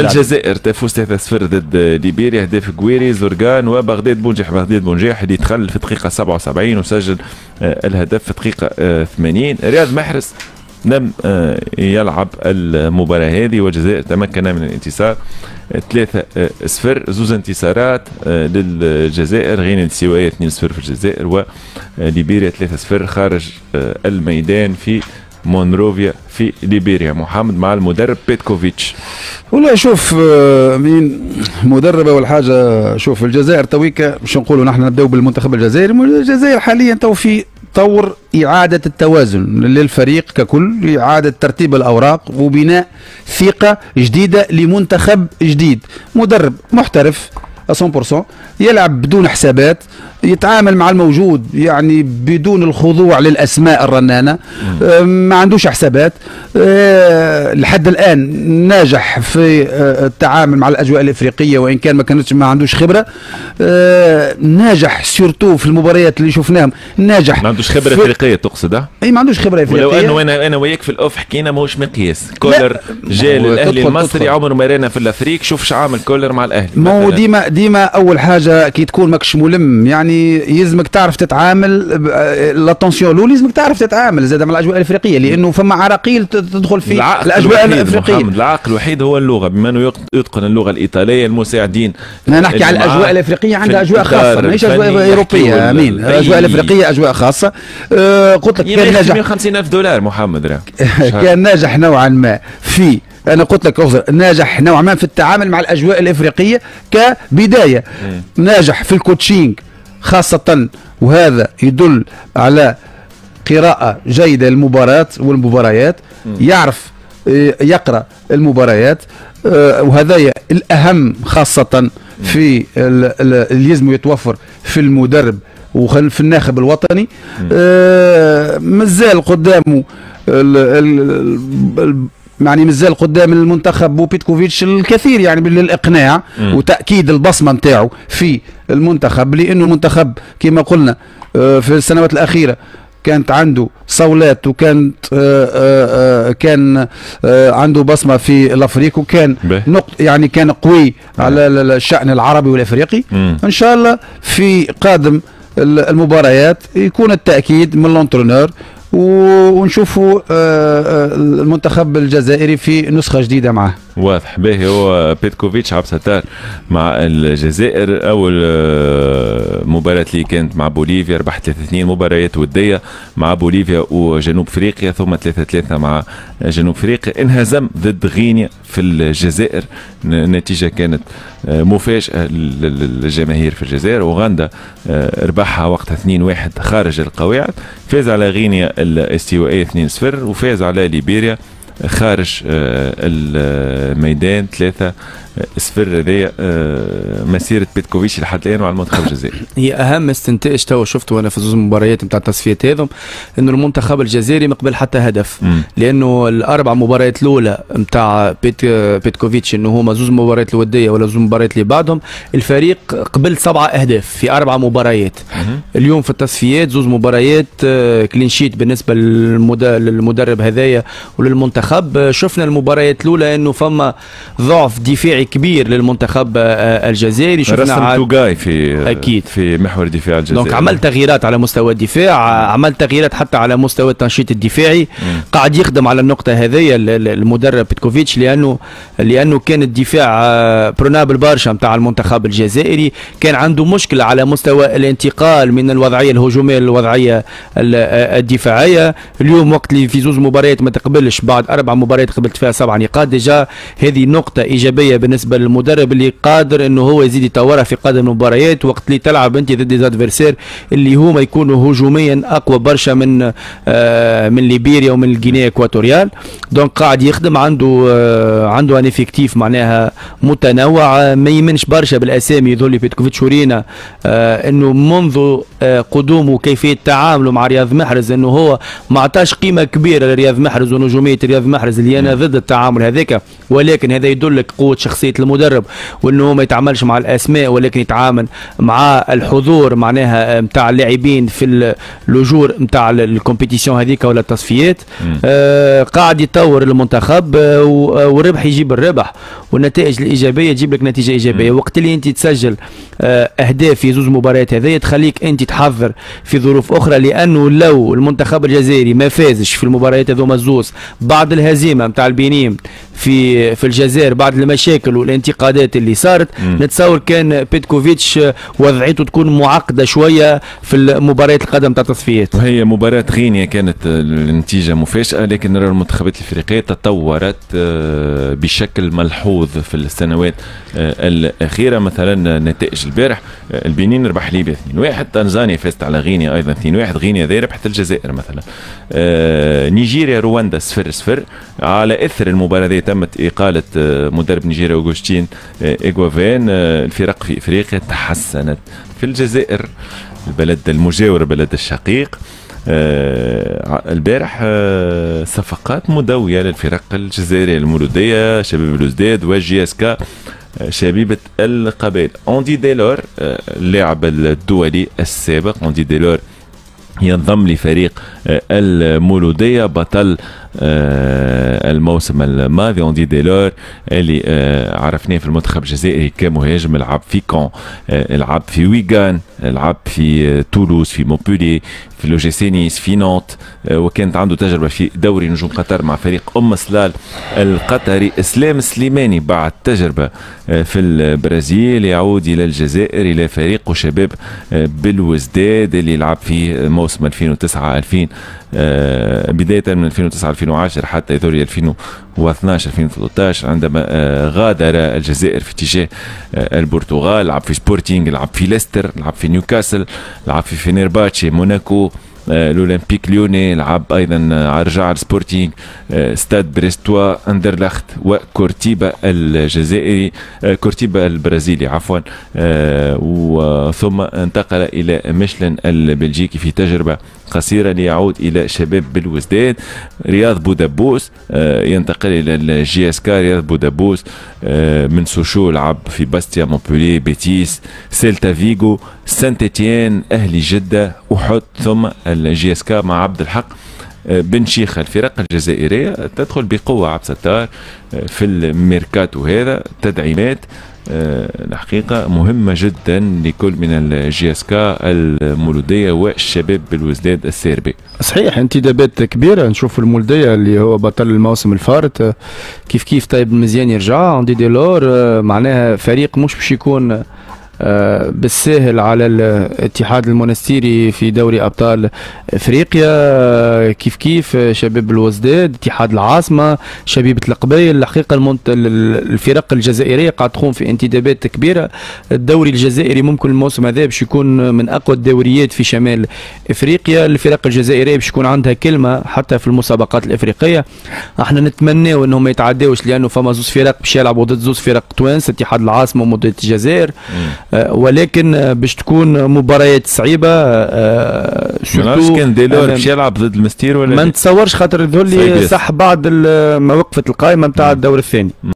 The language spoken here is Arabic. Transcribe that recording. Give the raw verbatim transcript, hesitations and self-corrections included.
الجزائر تفوز ثلاثة صفر ضد ليبيريا، هدف كويري زرقان وبغداد بونجيح. بغداد بونجيح اللي دخل في الدقيقة سبعة وسبعين وسجل الهدف في الدقيقة ثمانين. رياض محرز لم يلعب المباراة هذه والجزائر تمكن من الانتصار ثلاثة صفر. زوز انتصارات للجزائر، غينيا الاستوائية اثنين صفر في الجزائر وليبيريا ثلاثة صفر خارج الميدان في مونروفيا في ليبيريا. محمد مع المدرب بيتكوفيتش. والله شوف مين مدرب اول حاجه. شوف الجزائر تويكا مش نقولوا نحن نبداو بالمنتخب الجزائري. الجزائر حاليا تو في طور إعادة التوازن للفريق ككل، إعادة ترتيب الأوراق وبناء ثقة جديدة لمنتخب جديد. مدرب محترف مية بالمية يلعب بدون حسابات، يتعامل مع الموجود يعني بدون الخضوع للأسماء الرنانة، ما عندوش حسابات. لحد الآن ناجح في التعامل مع الأجواء الإفريقية وإن كان ما كانتش ما عندوش خبرة. ناجح سيرتو في المباريات اللي شفناهم، ناجح ما عندوش خبرة إفريقية تقصد؟ أي ما عندوش خبرة إفريقية. ولو أنه أنا أنا وياك في الأوف حكينا ماهوش مقياس. كولر جاء للأهلي المصري، عمر ما رانا في الأفريق، شوف شعامل كولر مع الأهلي. ما هو ديما ديما أول حاجة كي تكون ماكش ملم يعني يلزمك تعرف تتعامل. لاتونسيون لو لازمك تعرف تتعامل زاد مع الاجواء الافريقيه، لانه فما عراقيل تدخل في الاجواء الافريقيه. محمد العقل الوحيد هو اللغه، بما انه يتقن اللغه الايطاليه المساعدين. انا نحكي على الاجواء الافريقيه عندها اجواء خاصه، ماهيش اجواء اوروبيه. امين، الاجواء الافريقيه اجواء خاصه. أه قلت لك كان ناجح. مئة وخمسين ألف دولار محمد كان ناجح نوعا ما في، أنا قلت لك أخزر ناجح نوعا ما في التعامل مع الأجواء الإفريقية كبداية. م. ناجح في الكوتشينج خاصة، وهذا يدل على قراءة جيدة للمباراة والمباريات. م. يعرف يقرأ المباريات، وهذا الأهم خاصة في اللي لازم يتوفر في المدرب وفي الناخب الوطني. مازال قدامه يعني مازال قدام المنتخب وبيتكوفيتش الكثير يعني للاقناع م. وتاكيد البصمه نتاعو في المنتخب، لانه المنتخب كما قلنا في السنوات الاخيره كانت عنده صولات وكانت كان عنده بصمه في الافريق، وكان نقط يعني كان قوي على الشان العربي والافريقي. م. ان شاء الله في قادم المباريات يكون التاكيد من الانترونور ونشوفوا المنتخب الجزائري في نسخة جديدة معه. واضح باهي. هو بيتكوفيتش عبد الستار مع الجزائر. أول مباراة اللي كانت مع بوليفيا ربح ثلاثة اثنين، مباريات ودية مع بوليفيا وجنوب افريقيا، ثم ثلاثة ثلاثة مع جنوب افريقيا. انهزم ضد غينيا في الجزائر، النتيجة كانت مفاجأة للجماهير في الجزائر. اوغندا ربحها وقتها اثنين واحد خارج القواعد. فاز على غينيا الاستوائية اثنين صفر، وفاز على ليبيريا خارج الميدان ثلاثة صفر. هذه مسيرة بيتكوفيتش لحد الآن مع المنتخب الجزائري. هي أهم استنتاج تو شفته أنا في زوج مباريات نتاع التصفيات هذم، إنه المنتخب الجزائري مقبل حتى هدف. م. لأنه الأربع مباريات الأولى نتاع بيت بيتكوفيتش إنه هما زوج مباريات الودية ولا زوج مباريات اللي بعدهم، الفريق قبل سبعة أهداف في أربع مباريات. م. اليوم في التصفيات زوج مباريات كلينشيت بالنسبة للمدرب هذايا وللمنتخب. شفنا المباريات الأولى إنه فما ضعف دفاعي كبير للمنتخب الجزائري. شفنا توغاي في اكيد في محور دفاع الجزائر. دونك عمل تغييرات على مستوى الدفاع، عمل تغييرات حتى على مستوى التنشيط الدفاعي. م. قاعد يخدم على النقطه هذه المدرب بيتكوفيتش، لانه لانه كان الدفاع برونابل برشا نتاع المنتخب الجزائري. كان عنده مشكله على مستوى الانتقال من الوضعيه الهجوميه للوضعيه الدفاعيه. اليوم وقت اللي في زوج مباريات ما تقبلش بعد اربع مباريات قبلت فيها سبع نقاط، ديجا هذه نقطه ايجابيه بالنسبه للمدرب اللي قادر انه هو يزيد يطورها في قادم المباريات. وقت اللي تلعب انت ضد ديزادفيرسير اللي هما يكونوا هجوميا اقوى برشا من آه من ليبيريا ومن الجينيا اكواتوريال. دونك قاعد يخدم، عنده آه عنده ان افكتيف معناها متنوع. ما يمنش برشا بالاسامي يظل بيتكوفيتش ورينا آه انه منذ آه قدومه كيفيه تعامله مع رياض محرز، انه هو ما عطاش قيمه كبيره لرياض محرز ونجوميه رياض محرز اللي انا ضد التعامل هذاك، ولكن هذا يدلك قوه شخصيه شخصيه المدرب وانه ما يتعاملش مع الاسماء ولكن يتعامل مع الحضور معناها نتاع اللاعبين في اللجور نتاع الكومبيتيسيون هذيك ولا التصفيات. آه قاعد يطور المنتخب آه والربح يجيب الربح والنتائج الايجابيه تجيب لك نتيجه ايجابيه. م. وقت اللي انت تسجل آه اهداف في زوج مباريات هذه تخليك انت تحضر في ظروف اخرى، لانه لو المنتخب الجزائري ما فازش في المباريات هذوما الزوز بعد الهزيمه نتاع البنين في في الجزائر بعد المشاكل والانتقادات اللي صارت، م. نتصور كان بيتكوفيتش وضعيته تكون معقده شويه في المباريات القادمه نتاع التصفيات. وهي مباراه غينيا كانت النتيجه مفاجاه، لكن نرى المنتخبات الافريقيه تطورت بشكل ملحوظ في السنوات الاخيره. مثلا نتائج البارح البنين ربح ليبيا اثنين واحد، تنزانيا فازت على غينيا ايضا اثنين واحد، غينيا ذي ربحت الجزائر مثلا. نيجيريا رواندا صفر صفر. على اثر المباراه ذي تمت اقاله مدرب نيجيريا اوغوستين ايغوافين. الفرق في افريقيا تحسنت. في الجزائر البلد المجاور البلد الشقيق آه البارح آه صفقات مدوية للفرق الجزائرية المولودية، شباب الوزداد وجي اس كا آه شبيبة القبائل. اوندي ديلور آه اللاعب الدولي السابق اوندي ديلور ينضم لفريق آه المولودية، بطل آه الموسم الماضي. اوندي ديلور اللي آه عرفناه في المنتخب الجزائري كمهاجم، لعب في كون، آه لعب في ويغان، لعب في آه تولوز، في مونبولييه، في لو جي سي نيس، في نونت، آه وكانت عنده تجربه في دوري نجوم قطر مع فريق ام سلال القطري. اسلام سليماني بعد تجربه آه في البرازيل يعود الى الجزائر الى فريق شباب آه بالوزداد اللي لعب في موسم ألفين وتسعة ألفين آه بدايه من ألفين وتسعة ألفين وعشرة حتى ذوري ألفين واثناش ألفين وثلاثة عشر عندما آه غادر الجزائر في اتجاه آه البرتغال. لعب في سبورتينغ، لعب في ليستر، لعب في نيوكاسل، لعب في فينيرباتشي، موناكو، آه الاولمبيك ليوني، لعب ايضا آه رجع السبورتينغ، آه ستاد بريستوا، اندرلخت وكورتيبا الجزائري آه كورتيبا البرازيلي عفوا آه وثم انتقل الى ميشلن البلجيكي في تجربه قصيره ليعود الى شباب بالوزداد. رياض بودابوس آه ينتقل الى الجي اس كا. رياض بودابوس آه من سوشو لعب في باستيا، مونبولييه، بيتيس، سيلتا فيغو، سانت اتيان، اهلي جده، احد، ثم الجي اس كا مع عبد الحق بن شيخه. الفرق الجزائريه تدخل بقوه عبد الستار في الميركاتو هذا. تدعيمات الحقيقه مهمه جدا لكل من الجي اس كا المولوديه والشباب بالوزداد السيربي. صحيح انتدابات كبيره نشوف المولوديه اللي هو بطل الموسم الفارط كيف كيف طيب مزيان يرجع. عندي ديلور معناها فريق مش باش يكون آه بالساهل على الاتحاد المونستيري في دوري ابطال افريقيا. آه كيف كيف شباب الوزداد، اتحاد العاصمه، شبيبه القبائل. الحقيقه المنت... الفرق الجزائريه قاعد تقوم في انتدابات كبيره. الدوري الجزائري ممكن الموسم هذا باش يكون من اقوى الدوريات في شمال افريقيا. الفرق الجزائريه باش يكون عندها كلمه حتى في المسابقات الافريقيه. احنا نتمناو انهم ما يتعداوش لانه فما زوز فرق باش يلعبوا ضد زوز فرق توانس، اتحاد العاصمه ومولوديه الجزائر. ولكن باش تكون مباريات صعيبه. سورتو كان ديلور باش يلعب ضد المستير ولا ما نتصورش، خاطر ذولي صح بعد ما وقفت القائمه نتاع الدور الثاني.